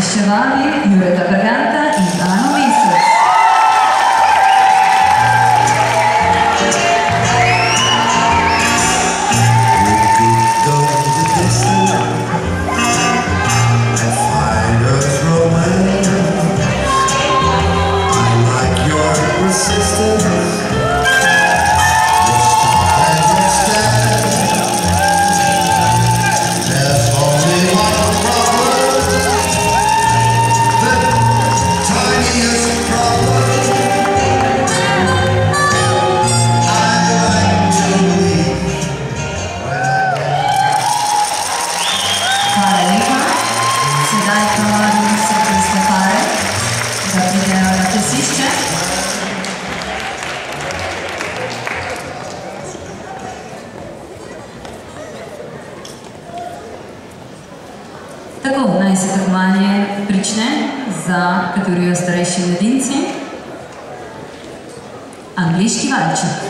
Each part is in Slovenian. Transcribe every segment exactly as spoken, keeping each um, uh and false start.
središče vabi Jureta Berganta in Ano Mesec. Tako, naj se tekmovanje prične za kategorijo starejši mladinci. Angliški valček.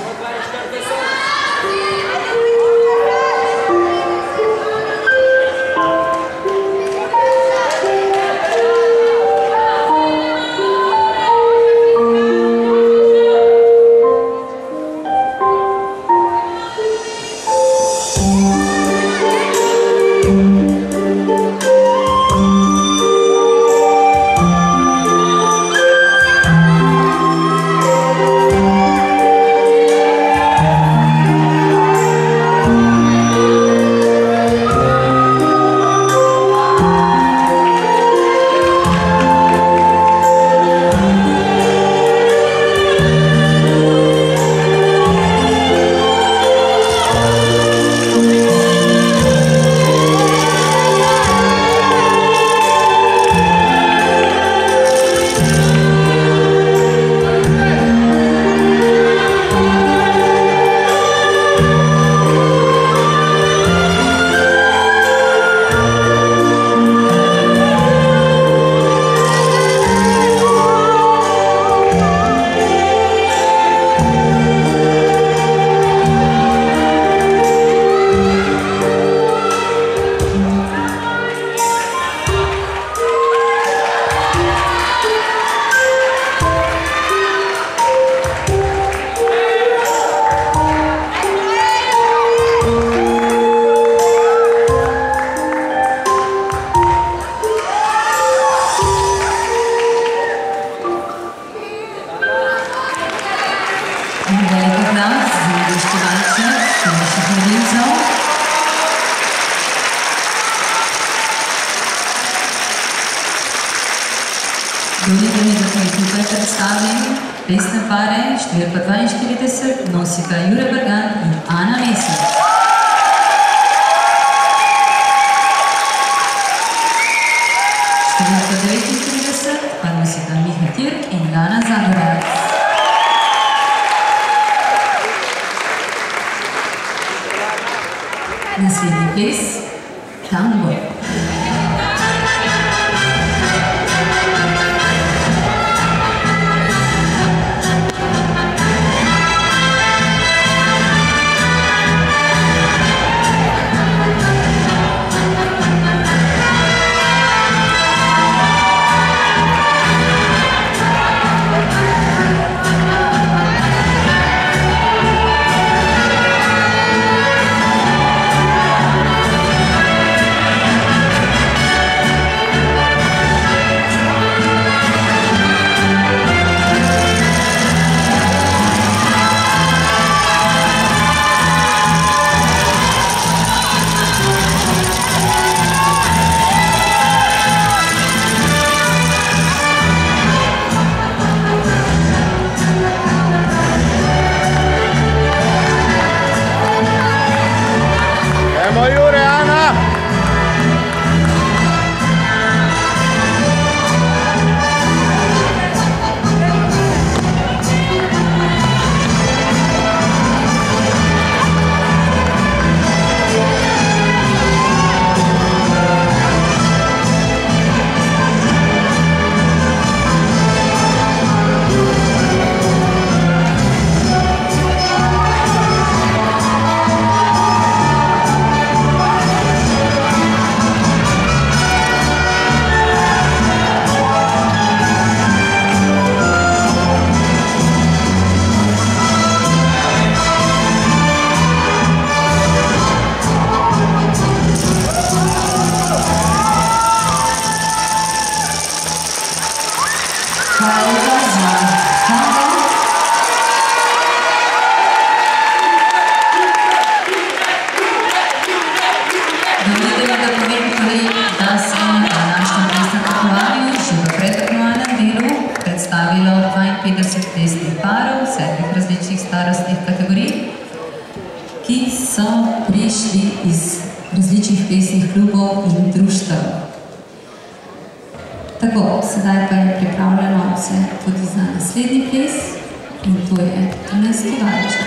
Dovolite mi, da smo jih tukaj predstavili. Pesne pare, številka dvainštirideset, nosita Jure Bergant in Ana Mesec. Številka devetintrideset pa nosita Miha Tirk in Lana Zagorac. Naslednji ples, tango. štiriintrideset plesnih parov sedmih različnih starostnih kategorij, ki so prišli iz različnih plesnih klubov in društev. Tako, sedaj pa je pripravljeno vse tudi za naslednji ples in to je Dunajski valček.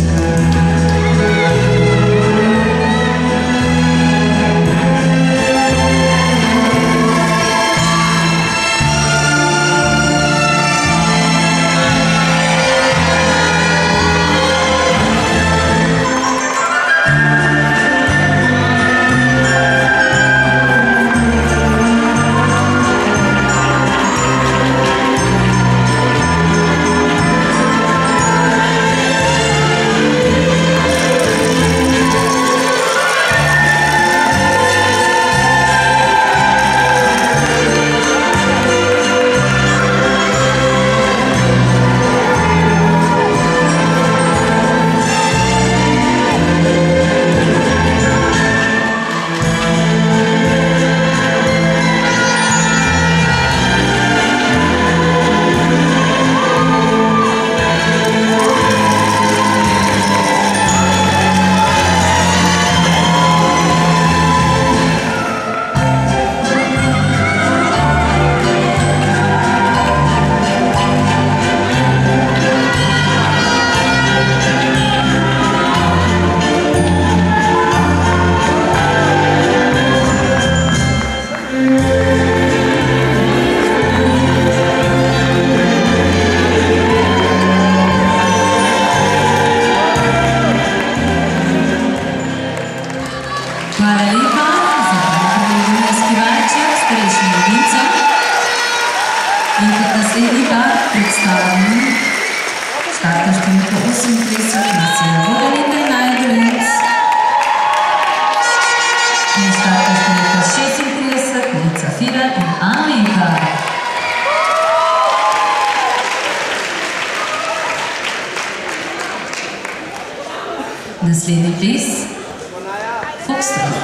Naslednji ples, Foxtrot.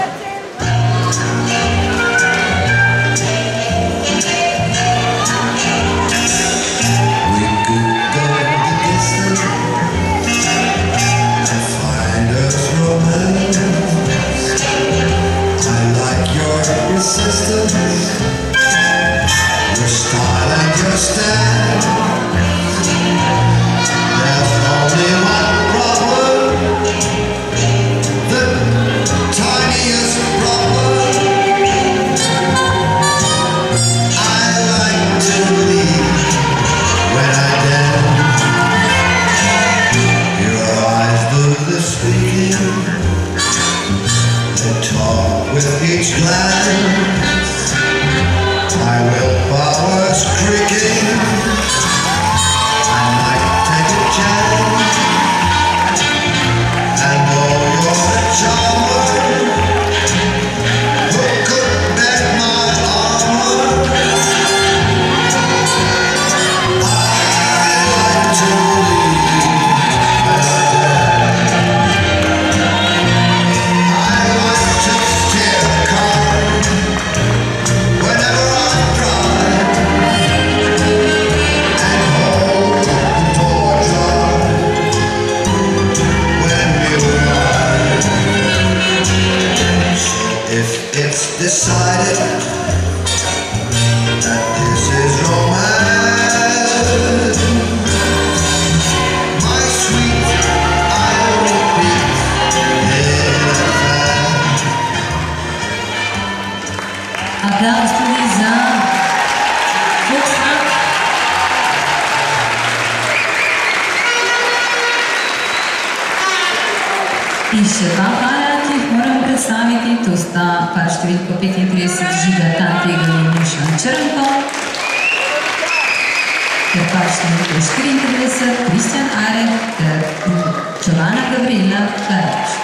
In še dva para, ki jih moram predstaviti, to sta par številko petintrideset Žiga Tantega in Mišan Črnko, ter par številko štiriintrideset Kristjan Arek ter Čovana Gabriela Klarič.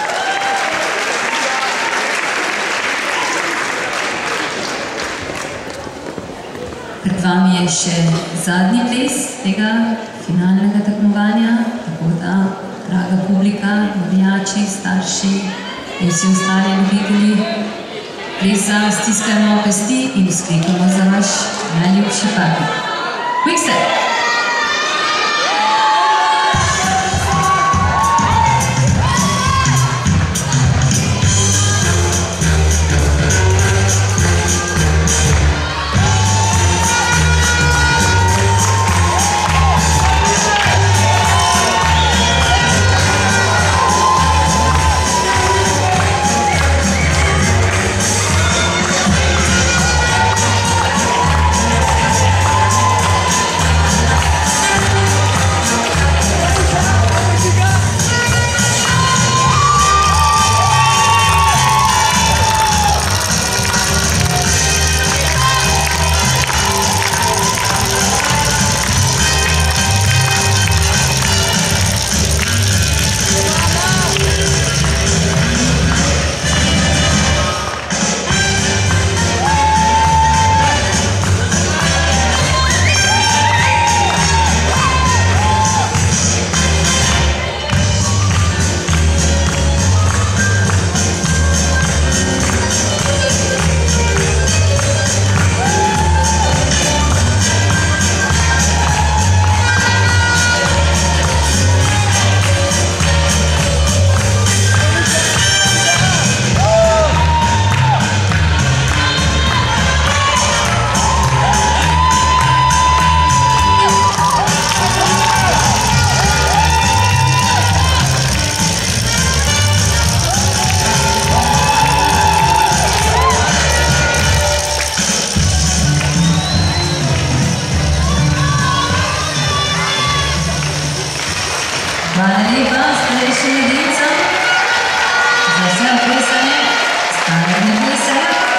Pred vami je še zadnji ples tega finalnega tekmovanja, tako da draga publika, navijači, starši in vsi ostali ljubitelji plesa, stiskajmo pesti in vzklikamo za vaš najljubši party. Quick step! Hvala lepa, starejšim mladicam, za vse opisane, standardne plese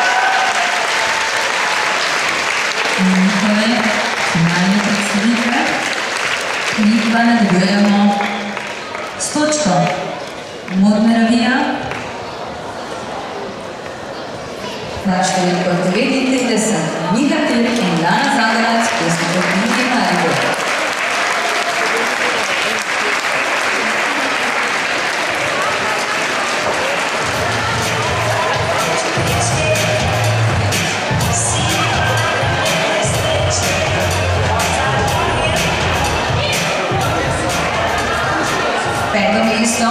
in njihove finalne predstavitve. Mi pa nadaljujemo s točko modne revija, na številko devetintrideset, Miha Tilk in Dana Zagorac, pesnikov knjige Maribor. Peto mesto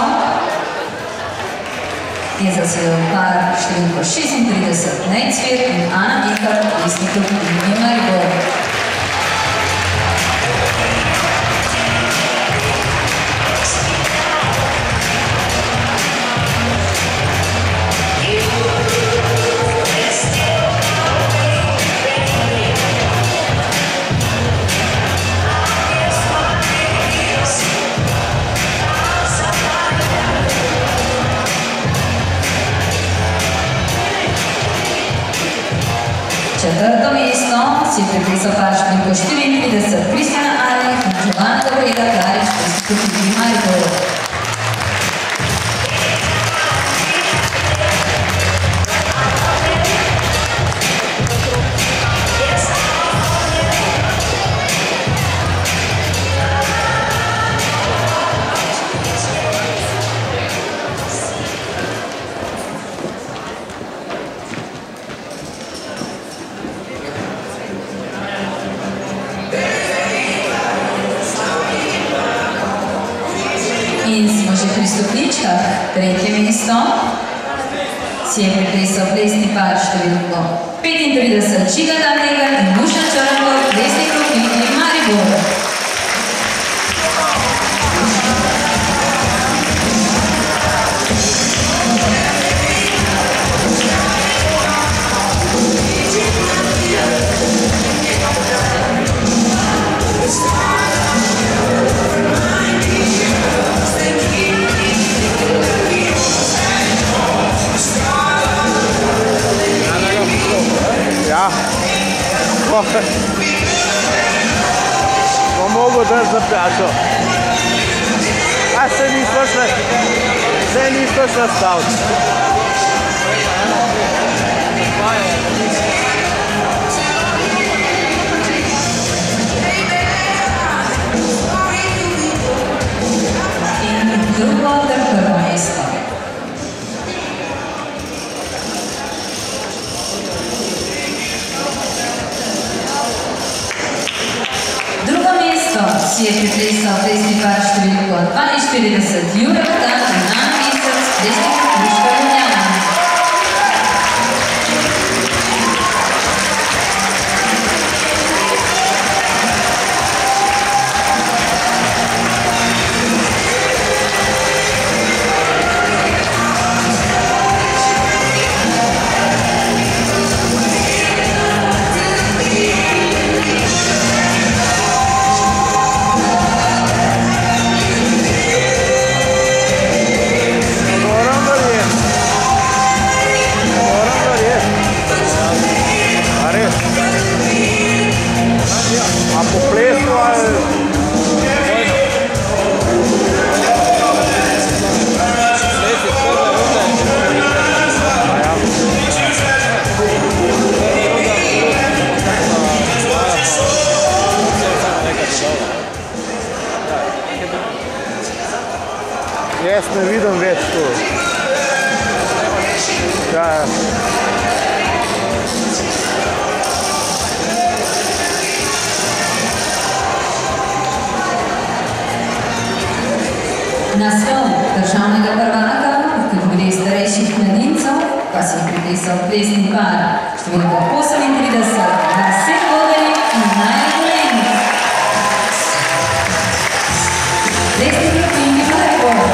je zasedel par številko šestintrideset, Nejcvir in Ana Vihar, pesnikov knjige Maribor. Četrto mesto si pripisal par številko štiriintrideset, Kristjana Alek in Giovanna Dobrega Klarič, pesnikov knjige Maribor. In smo že pri stopničkah. Tretje mesto si je pripisal plesni par številko petintrideset, Žiga Damnegar in Nuša Črnko, pesnikov knjige Maribor. Ja, bom mogel dati za pijačo. A se nismo šli, se nismo šli staviti. In drugo ter prvo mesto. Drugo mesto si je pripisal plesni par številko dvainštirideset, Jure Vrtan in Ana Mesec, pesnikov Društva Ljubljana. Jaz ne vidim več tu. Ja, ja. Naslov državnega prvaka v kategoriji starejših mladincev pa si je pripisal plesni par številko osemintrideset, Vasek Vodelik in Naja Golenik. Pesnikov knjige Maribor.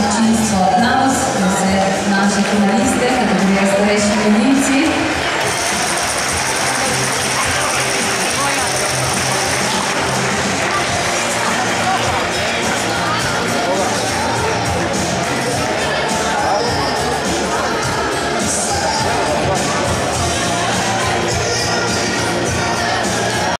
občinstvo aplauz za vse naše finaliste, kategorije starejši ljudi.